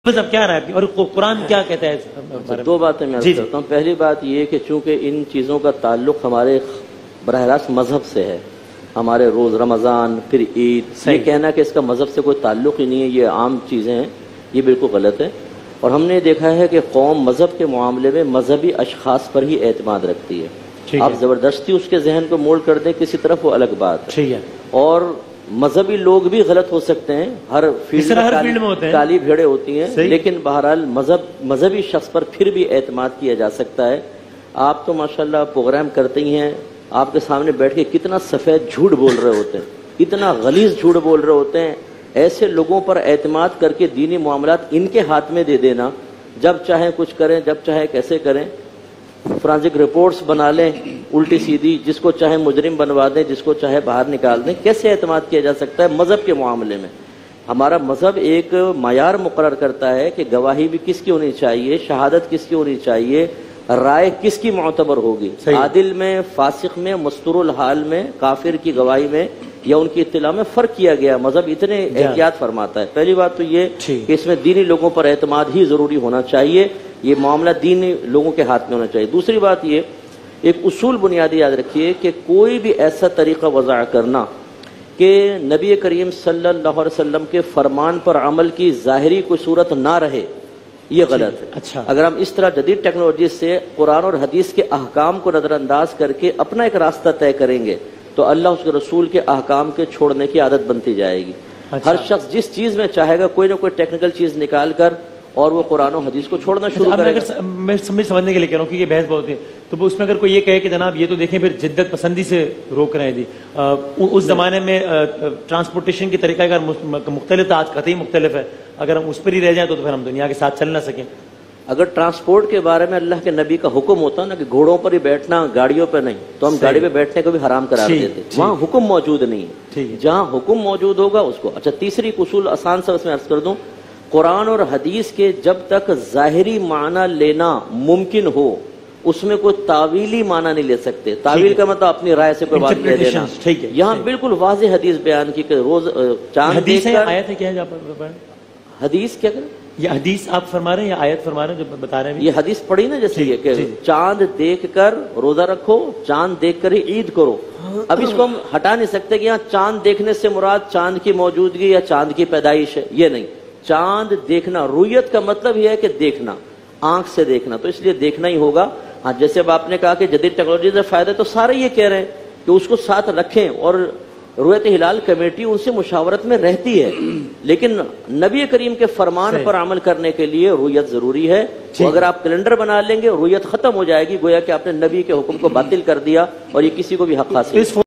اب کیا رہا ہے اور قرآن کیا کہتا ہے؟ دو باتیں میں عرض کرتا ہوں۔ پہلی بات یہ کہ چونکہ ان چیزوں کا تعلق ہمارے براہ راست مذہب سے ہے، ہمارے روز رمضان پھر عید، یہ کہنا کہ اس کا مذہب سے کوئی تعلق ہی نہیں ہے، یہ عام چیزیں ہیں، یہ بالکل غلط ہے۔ اور ہم نے دیکھا ہے کہ قوم مذہب کے معاملے میں مذہبی اشخاص پر ہی اعتماد رکھتی ہے، آپ زبردستی اس کے ذہن کو مول کر دیں کسی طرف، وہ الگ بات ہے۔ اور مذہبی لوگ بھی غلط ہو سکتے ہیں، ہر فیلڈ میں کالی بھیڑیں ہوتی ہیں، لیکن بہرحال مذہبی شخص پر پھر بھی اعتماد کیا جا سکتا ہے۔ آپ تو ماشاءاللہ پروگرام کرتے ہی ہیں، آپ کے سامنے بیٹھ کے کتنا سفید جھوٹ بول رہے ہوتے ہیں، اتنا غلیظ جھوٹ بول رہے ہوتے ہیں۔ ایسے لوگوں پر اعتماد کر کے دینی معاملات ان کے ہاتھ میں دے دینا، جب چاہیں کچھ کریں، جب چاہے کیسے کریں، فرانسک رپورٹس بنا لیں الٹی سیدھی، جس کو چاہے مجرم بنوا دیں، جس کو چاہے باہر نکال دیں، کیسے اعتماد کیا جا سکتا ہے مذہب کے معاملے میں؟ ہمارا مذہب ایک معیار مقرر کرتا ہے کہ گواہی بھی کس کی ہونی چاہیے، شہادت کس کی ہونی چاہیے، رائے کس کی معتبر ہوگی، عادل میں، فاسق میں، مستور الحال میں، کافر کی گواہی میں یا ان کی اطلاع میں فرق کیا گیا۔ مذہب اتنے احتیاط فرماتا ہے۔ پہلی بات تو یہ کہ اس میں دینی لوگوں پر اعتماد ہی ضروری ہونا چاہیے، یہ معاملہ دینی لوگوں کے ہاتھ میں ہونا چاہیے۔ دوسری بات یہ، ایک اصول بنیادی یاد رکھیے کہ کوئی بھی ایسا طریقہ وضع کرنا کہ نبی کریم صلی اللہ علیہ وسلم کے فرمان پر عمل کی ظاہری کوئی صورت نہ رہے، یہ غلط ہے۔ اگر ہم اس طرح جدید ٹیکنالوجی سے قرآن اور حدیث کے احکام کو نظر انداز کر کے اپنا ایک راستہ طے کریں گے تو اللہ اس کے رسول کے احکام کے چھوڑنے کی عادت بنتی جائے گی۔ ہر شخص جس چیز میں چاہے گا کوئی نہ کوئی ٹیکنیکل چیز نکال کر اور وہ قرآن و حدیث کو چھوڑنا شروع کرے گا۔ میں سمجھنے کے لیے کہہ رہا ہوں کہ یہ بحث بہت ہے، تو اس میں اگر کوئی یہ کہے کہ جناب یہ تو دیکھیں پھر جدت پسندی سے روک رہے ہیں جی، اس زمانے میں ٹرانسپورٹیشن کی طریقہ کار مختلف تھا، آج قطعی مختلف ہے، اگر ہم اس پر ہی رہ جائیں تو پھر ہم دنیا کے ساتھ چل نہ سکیں۔ اگر ٹرانسپورٹ کے بارے میں اللہ کے نبی کا حکم ہوتا نا کہ گھوڑوں پر ہی بیٹھنا، گاڑیوں پہ نہیں، تو ہم گاڑی پہ بیٹھنے کو بھی حرام قرار دیتے۔ وہاں حکم موجود نہیں ہے، جہاں حکم موجود ہوگا اس کو۔ اچھا، تیسری اصول آسان سے اس میں عرض کر دوں، قرآن اور حدیث کے جب تک ظاہری معنی لینا ممکن ہو اس میں کوئی تعویلی معنی نہیں لے سکتے۔ تعویل کا مطلب اپنی رائے سے کوئی بات کہہ دینا۔ یہاں بالکل واضح حدیث بیان کی کہ روز چاند دیکھ کر، آیت ہے کیا ہے حدیث کیا کریں، یہ حدیث آپ فرما رہے ہیں یا آیت فرما رہے ہیں جو بتا رہے ہیں؟ یہ حدیث پڑھی نا، جیسے یہ کہ چاند دیکھ کر روزہ رکھو، چاند دیکھ کر ہی عید کرو۔ اب اس کو ہم ہٹا نہیں سکتے کہ یہاں چاند دیکھنے سے مراد چاند کی موجودگی یا چاند کی پیدائش ہے، یہ نہیں۔ چاند دیکھنا، رویت کا مطلب یہ ہے کہ دیکھنا، آنکھ سے دیکھنا، تو اس لیے دیکھنا ہی ہوگا۔ ہاں، جیسے اب آپ نے کہا کہ جدید ٹیکنالوجی سے فائدہ، تو سارے یہ کہہ رہے ہیں کہ اس کو ساتھ رکھیں، اور رویت ہلال کمیٹی ان سے مشاورت میں رہتی ہے، لیکن نبی کریم کے فرمان پر عمل کرنے کے لیے رویت ضروری ہے۔ تو اگر آپ کیلنڈر بنا لیں گے رویت ختم ہو جائے گی، گویا کہ آپ نے نبی کے حکم کو باطل کر دیا اور یہ کسی کو بھی حق حاصل